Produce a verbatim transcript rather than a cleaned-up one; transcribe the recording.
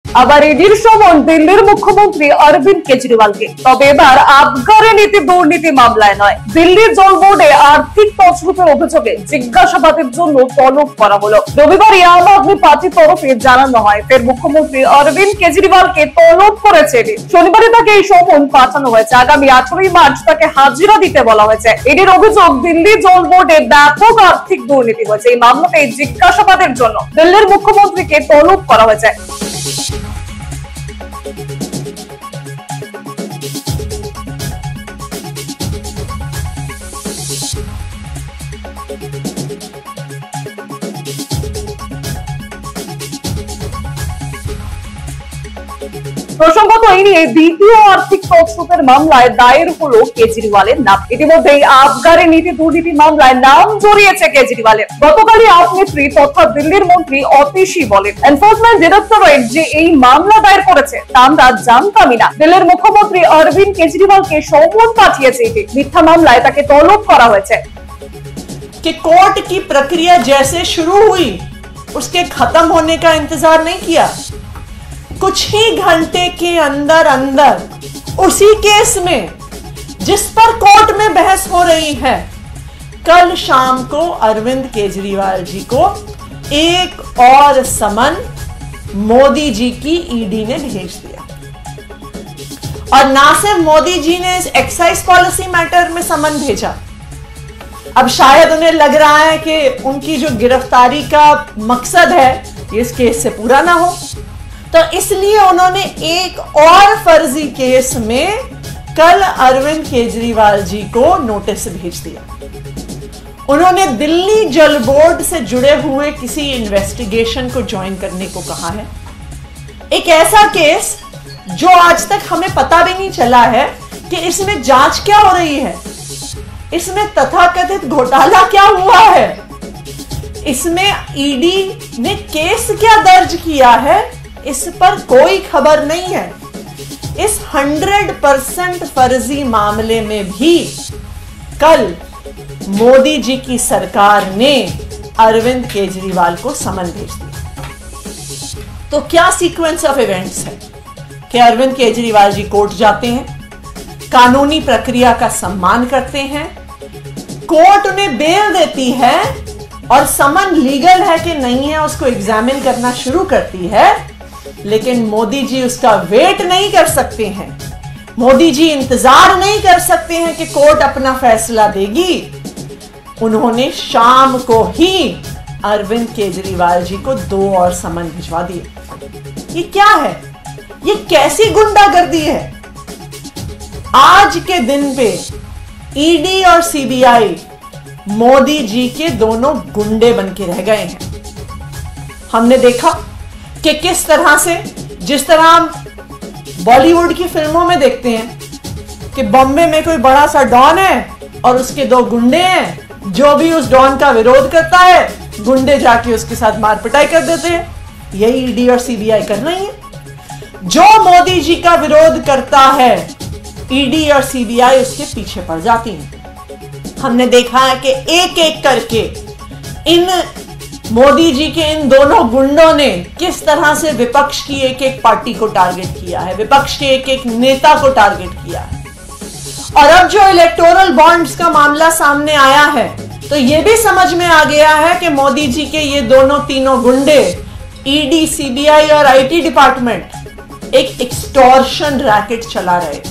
আবার ইডির সমন দিল্লির মুখ্যমন্ত্রী অরবিন্দ কেজরিওয়ালকে। তবে এবার আবগারি নীতি দুর্নীতি মামলায় নয়, দিল্লির জল বোর্ডে আর্থিক তছরূপের অভিযোগে জিজ্ঞাসাবাদের জন্য তলব করা হলো। রবিবারই আম আদমি পার্টির তরফে জানানো হয়, ফের মুখ্যমন্ত্রী অরবিন্দ কেজরিওয়ালকে তলব করেছে। শনিবারে তাকে এই সমন পাঠানো হয়েছে। আগামী আঠারোই মার্চ তাকে হাজিরা দিতে বলা হয়েছে। ইডির অভিযোগ, দিল্লি জল বোর্ডে ব্যাপক আর্থিক দুর্নীতি হয়েছে। এই মামলাতে জিজ্ঞাসাবাদের জন্য দিল্লির মুখ্যমন্ত্রীকে তলব করা হয়েছে। প্রসঙ্গত এই নিয়ে দ্বিতীয় আর্থিক তছরূপের মামলায় দায়ের হলো কেজরিওয়ালের নাম। ইতিমধ্যেই আবগারি নীতি দুর্নীতি মামলায় নাম জড়িয়েছে কেজরিওয়ালের। গতকালই আপ নেত্রী তথা দিল্লির মন্ত্রী অতীশী বলেন, এনফোর্সমেন্ট ডিরেক্টরেট যে এই মামলা দায়ের করেছে তা আমরা জানতামই না। দিল্লির মুখ্যমন্ত্রী অরবিন্দ কেজরিওয়ালকে সমন পাঠিয়েছে। এটি মিথ্যা মামলায় তাকে তলব করা হয়েছে। कि कोर्ट की प्रक्रिया जैसे शुरू हुई उसके खत्म होने का इंतजार नहीं किया, कुछ ही घंटे के अंदर अंदर उसी केस में जिस पर कोर्ट में बहस हो रही है, कल शाम को अरविंद केजरीवाल जी को एक और समन मोदी जी की ईडी ने भेज दिया। और ना सिर्फ मोदी जी ने इस एक्साइज पॉलिसी मैटर में समन भेजा, अब शायद उन्हें लग रहा है कि उनकी जो गिरफ्तारी का मकसद है इस केस से पूरा ना हो, तो इसलिए उन्होंने एक और फर्जी केस में कल अरविंद केजरीवाल जी को नोटिस भेज दिया। उन्होंने दिल्ली जल बोर्ड से जुड़े हुए किसी इन्वेस्टिगेशन को ज्वाइन करने को कहा है। एक ऐसा केस जो आज तक हमें पता भी नहीं चला है कि इसमें जांच क्या हो रही है, इसमें तथाकथित घोटाला क्या हुआ है, इसमें ईडी ने केस क्या दर्ज किया है, इस पर कोई खबर नहीं है। इस हंड्रेड परसेंट फर्जी मामले में भी कल मोदी जी की सरकार ने अरविंद केजरीवाल को समन भेज दिया। तो क्या सीक्वेंस ऑफ इवेंट्स है कि अरविंद केजरीवाल जी कोर्ट जाते हैं, कानूनी प्रक्रिया का सम्मान करते हैं, कोर्ट उन्हें बेल देती है और समन लीगल है कि नहीं है उसको एग्जामिन करना शुरू करती है, लेकिन मोदी जी उसका वेट नहीं कर सकते हैं। मोदी जी इंतजार नहीं कर सकते हैं कि कोर्ट अपना फैसला देगी। उन्होंने शाम को ही अरविंद केजरीवाल जी को दो और समन भिजवा दिए। ये क्या है? ये कैसी गुंडागर्दी है? आज के दिन पे ईडी और सीबीआई मोदी जी के दोनों गुंडे बन के रह गए हैं। हमने देखा कि किस तरह से, जिस तरह हम बॉलीवुड की फिल्मों में देखते हैं कि बॉम्बे में कोई बड़ा सा डॉन है और उसके दो गुंडे हैं, जो भी उस डॉन का विरोध करता है गुंडे जाके उसके साथ मार पिटाई कर देते हैं। यही ईडी और सीबीआई कर रही है। जो मोदी जी का विरोध करता है ईडी और सीबीआई उसके पीछे पड़ जाती हैं। हमने देखा है कि एक एक करके इन मोदी जी के इन दोनों गुंडों ने किस तरह से विपक्ष की एक एक पार्टी को टारगेट किया है, विपक्ष के एक एक नेता को टारगेट किया है। और अब जो इलेक्टोरल बॉन्ड्स का मामला सामने आया है तो यह भी समझ में आ गया है कि मोदी जी के ये दोनों तीनों गुंडे, ईडी, सीबीआई और आईटी डिपार्टमेंट एक एक्सटॉर्शन रैकेट चला रहे।